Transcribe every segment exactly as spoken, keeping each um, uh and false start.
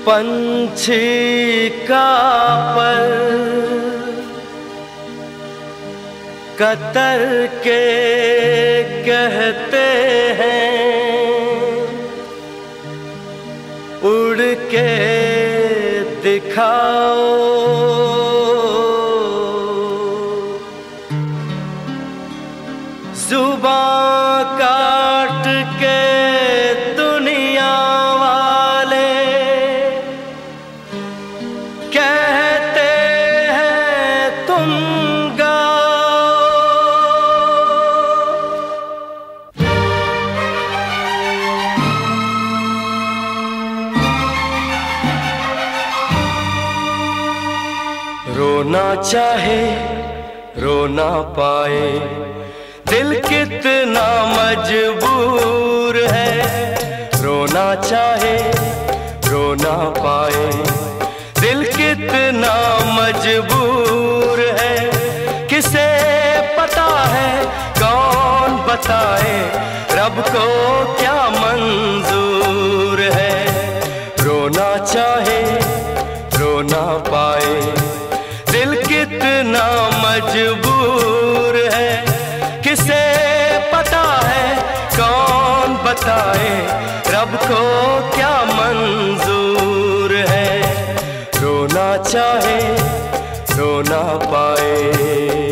पंछी का पर कतर के कहते हैं, उड़ के दिखाओ। जुबां काट के दुनिया वाले कहते हैं तुम गाओ। रोना चाहे रो ना पाए, दिल कितना मजबूर है। रोना चाहे रो ना पाए, दिल कितना मजबूर है। किसे पता है कौन बताए, रब को क्या मंजूर है। रोना चाहे रो ना पाए, दिल कितना मजबूर है। किसे पता है कौन बताए, रब को क्या मंजूर है। रोना चाहे रो ना पाए।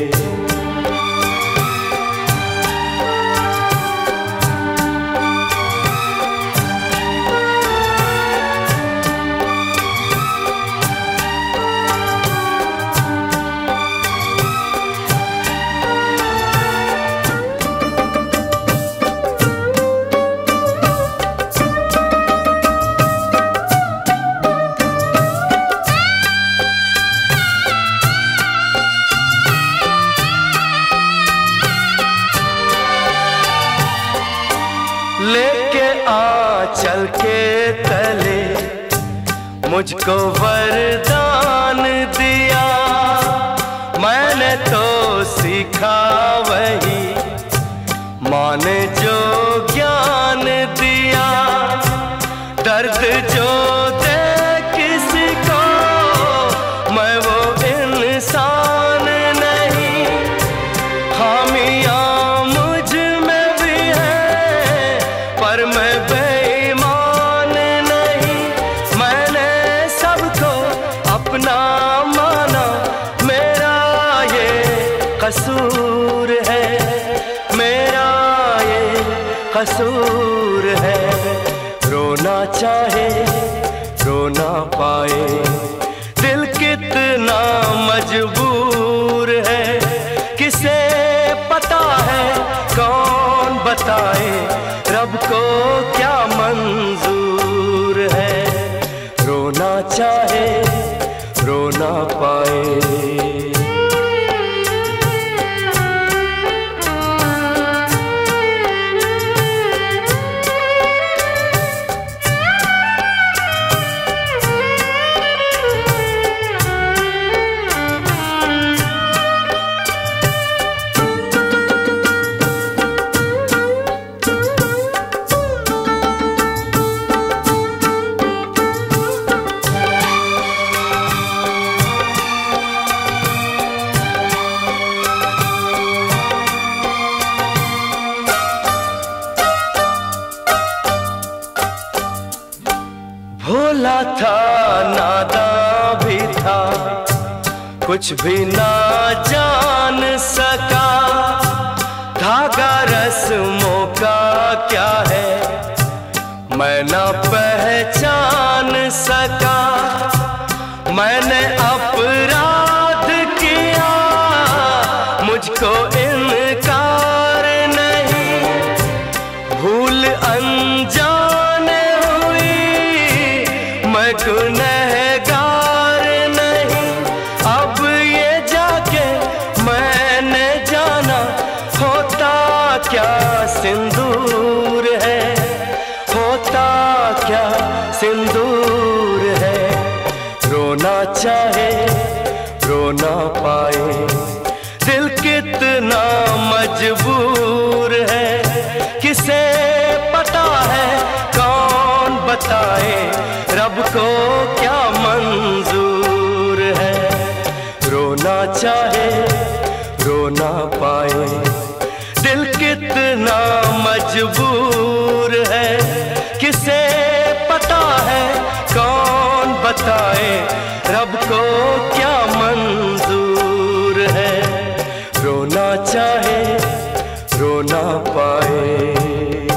लेके आंचल के तले मुझको वरदान दिया, मैंने तो सीखा वही माँ ने जो ज्ञान दिया। दर्द जो दे किसी को मैं वो इंसान नहीं, खामियां मुझ में भी है पर मैं बेईमान नहीं। मैंने सबको अपना माना, मेरा ये कसूर है, मेरा ये कसूर है। रोना चाहे रो ना पाए, दिल कितना मजबूर है। किसे पता है कौन बताए, रब को क्या मंजूर है। रोना चाहे रो ना पाए। भोला था नादान भी था, कुछ भी ना जान सका। धागा रस्मों का क्या है मैं ना पहचान सका। मैंने अपराध किया मुझको इनकार नहीं, भूल अनजाने मैं गुनहगार नहीं। अब ये जाके मैंने जाना, होता क्या सिंदूर है, होता क्या सिंदूर है। रोना चाहे रो ना पाए, दिल कितना मजबूर है। किसे पता है कौन बताए, रब को चाहे रो ना पाए। दिल कितना मजबूर है, किसे पता है, कौन बताए, रब को क्या मंजूर है। रोना चाहे रो ना पाए।